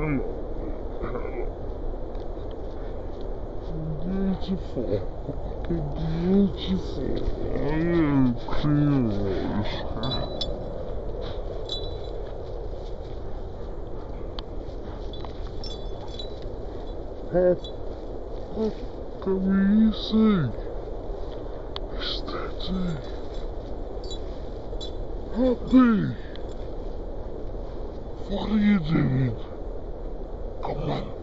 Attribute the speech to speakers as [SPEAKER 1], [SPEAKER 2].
[SPEAKER 1] Beautiful. Beautiful. Oh, clean eyes. Pop, come easy. Steady. Poppy. What are you doing? Come on.